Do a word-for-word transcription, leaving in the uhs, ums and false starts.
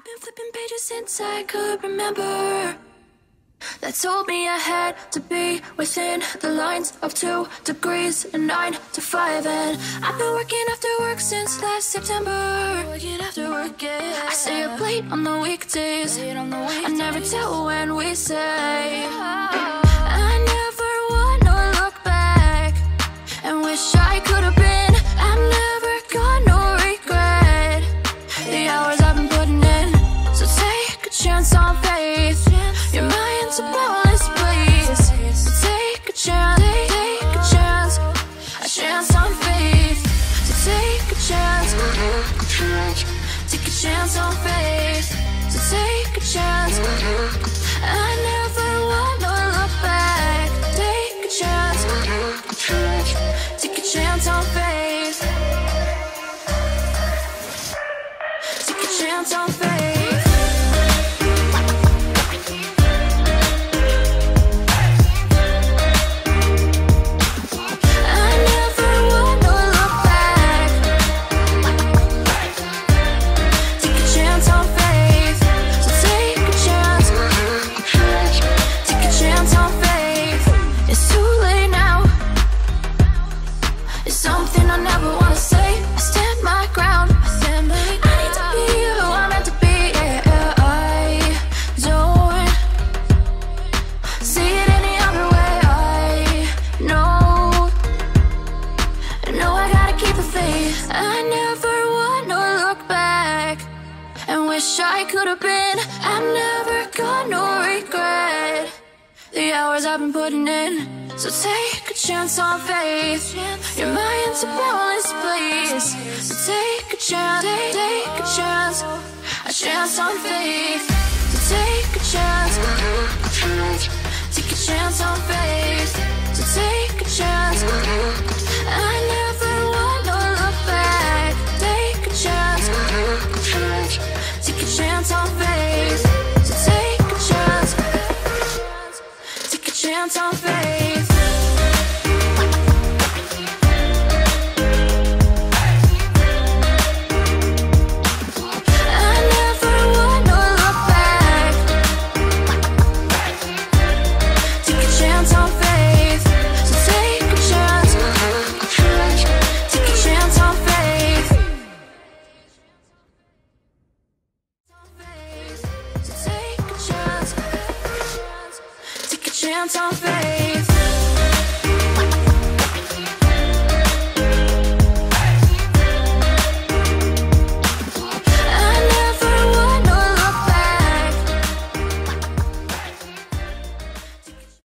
been flipping pages since I could remember, that told me I had to be within the lines of two degrees and nine to five. And I've been working after work since last September. Working after work, yeah. I stay up late on the weekdays. On the weekdays. I never tell when we say. I never wanna look back and wish I could have been. I've never got no regret. The hours I've been putting in, so take a chance on faith. Your mind's a boundless place, so take a chance, take a chance, a chance on faith. So take a chance, take a chance on faith. So take a chance. I never wanna look back. Take a chance, take a chance on faith. Take a chance on faith. I never wanna look back and wish I could have been. I've never got no regret. The hours I've been putting in, so take a chance on faith. Your mind's a boundless place, so take a chance, take, take a chance, a chance on faith. So take a chance, take a chance on faith. So take a chance. I never wanna look back. Take a chance, take a chance on faith. So take a chance, take a chance on faith. I never wanna look back. Take a chance on faith. So take a chance, take a chance on faith. So take a chance, take a chance on faith.